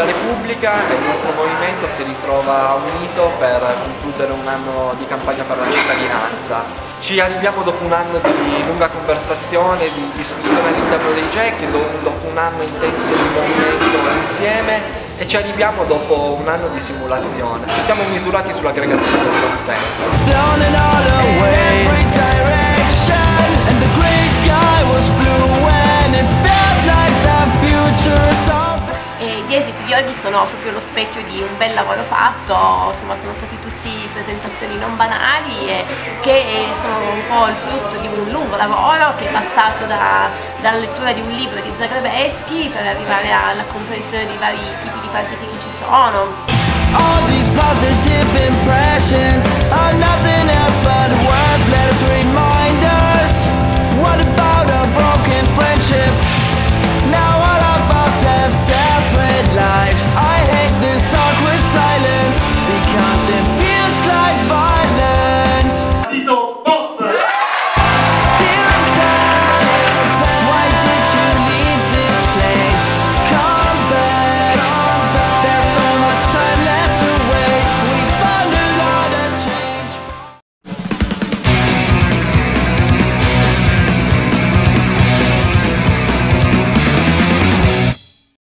Repubblica il nostro movimento si ritrova unito per concludere un anno di campagna per la cittadinanza. Ci arriviamo dopo un anno di lunga conversazione, di discussione all'interno dei GEC, dopo un anno intenso di movimento insieme, e ci arriviamo dopo un anno di simulazione. Ci siamo misurati sull'aggregazione del consenso. Gli esiti di oggi sono proprio lo specchio di un bel lavoro fatto, insomma sono stati tutti presentazioni non banali e che sono un po' il frutto di un lungo lavoro che è passato dalla lettura di un libro di Zagrebelsky per arrivare alla comprensione dei vari tipi di partiti che ci sono.